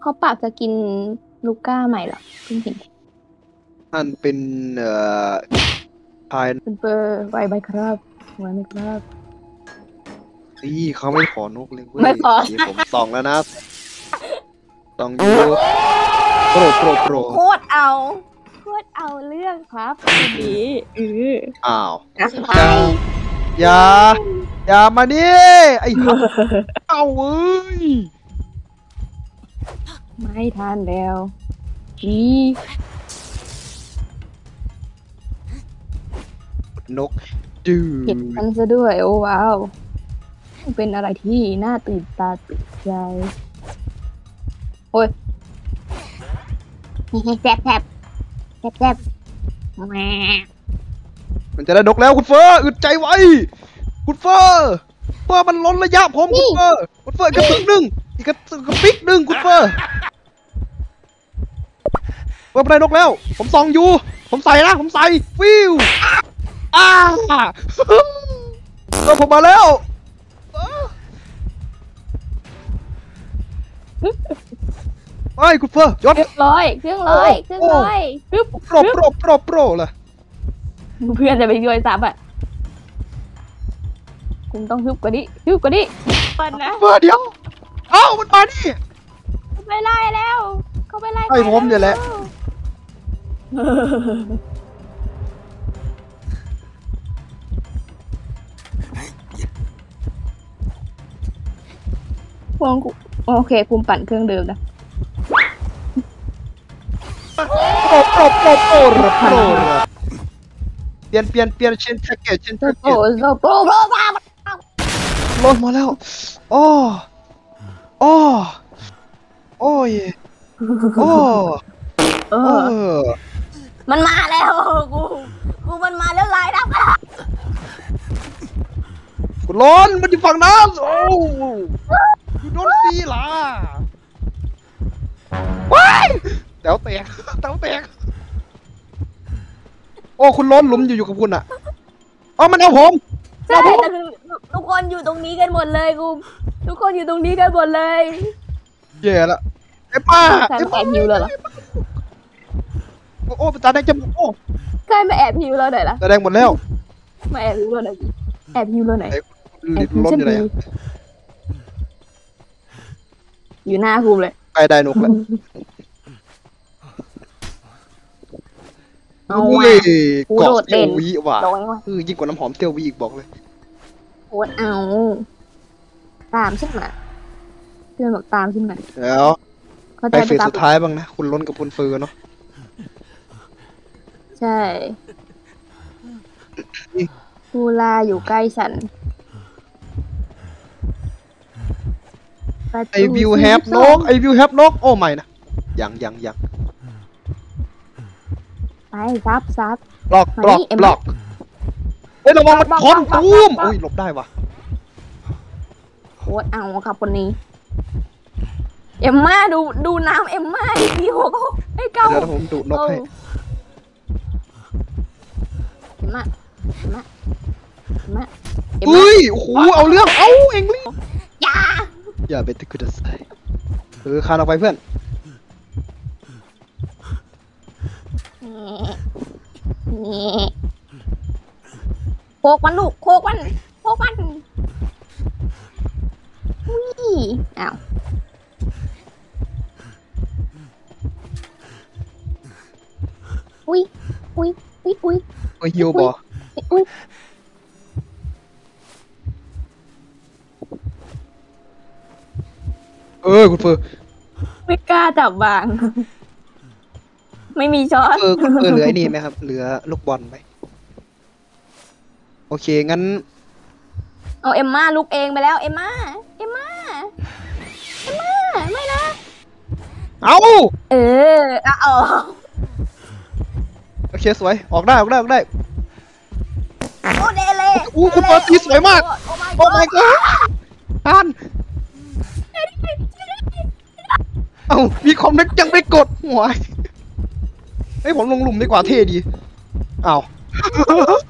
เขาปรับสกินลูก้าใหม่เหรอเพิ่งเห็นมันเป็นพายเป็นเบอร์ไวไหมครับไวไหมครับนี่เขาไม่ขอนกเลยเว้ยไม่ขอเดี๋ยวผมส่องแล้วนะส่องอยู่โปรโคตรเอาเรื่องครับทีนี้อ้าวไปอย่ามานี่ไอ้ห่าเอาเว้ยไม่ทันแล้วอีนกดื้อเห็นมันซะด้วยโอ้ว้าวเป็นอะไรที่น่าตื่นตาตื่นใจโอ้ยแซบแหมมันจะได้นกแล้วคุณเฟอร์อึดใจไว้คุณเฟอร์มันล้นระยะผมคุณเฟอร์อีกกระปิกหนึ่งคุณเฟอร์ไม่ได้นกแล้วผมส่องอยู่ผมใส่ฟิวก็ผมมาแล้วไอ้คุณเฟอร์ยศเครื่องร้อยฮึบโปรเลยเพื่อนจะไปช่วยซับอ่ะคุณต้องฮึบกว่านี้ก่อนนะเฟอร์เดี๋ยวเอ้ามันมาดิเขาไปไล่แล้วเขาไปไล่ไอ้ผมเนี่ยแหละพวงกูโอเคคุมปั่นเครื่องเดิมนะโปรเปลี่ยนชิ้นแพ็กเกจโอ้โปรลงมาแล้วโอ้ยโอ้เออมันมาแล้วกูมันมาแล้วลายดับคุณร้อนมันอยู่ฝั่งนั้นโอ้you don't see ล่ะว้ายแต๋วแตกโอ้คุณร้อนหลุมอยู่กับคุณอ่ะมันเอาผมใช่แต่คือทุกคนอยู่ตรงนี้กันหมดเลยกูทุกคนอยู่ตรงนี้กันหมดเลยแย่ละไอ้ป้าใครมาแอบฮิวเราเหรอโอ้เป็นตาแดงจมูกโอ้ใครมาแอบฮิวเราหน่อยล่ะตาแดงหมดแล้วมาแอบฮิวเราหน่อยแอบฮิวเราหน่อยร้อนอยู่ไหนอยู่หน้ากูเลยใกล้ได้นกแล้วเอาอุ้ว่ะยกูเกาะโดดเตีเด่ยวน วิว่ะร้อยว่ะยิ่งกว่าน้ำหอมเตียววิอีกบอกเลยโคตรเอาตามขึ้นมาเพื่อนบอกตามขึ้นมาแล้วเขาไปจะเฟสสุดท้ายบ้างนะคุณล้นกับคุณเฟอร์เนาะใช่กูลาอยู่ใกล้ฉันไอวิวแฮปนกโอ้ไม่นะยังไปซับบล็อกเฮ้ยระวังมันชนตูมอุ้ยหลบได้ว่ะโคตรเอาครับคนนี้ เอ็มม่าดูน้ำเอ็มม่าดีโหไอ้เก้าเดี๋ยวผมดูนกให้เอ็มม่าอุ้ยโอ้โหเอาเรื่องเอ็งลี่อย่าไปตึกกระใสคานออกไปเพื่อนโคกมันลูกโคกมันอุ้ยอ้าวอุ้ยโอ้ยฮิวบออุ้ยคุณเฟอร์ไม่กล้าจับบาง ไม่มีช้อนคุณเฟอร์เหลือไอ้นี่ไหมครับเหลือลูกบอลไหมโอเคงั้นเอาเอ็มม่าลุกเองไปแล้วเอ็มม่าไม่นะเอาเอาโอเคสวยออกได้โอ้เดเล่คุณเฟอร์ตีสวยมากโอ้ my god ท่านมีคอมเน็กยังไม่กดหัวเฮ้ยผมลงหลุมดีกว่าเท่ดีอ้าว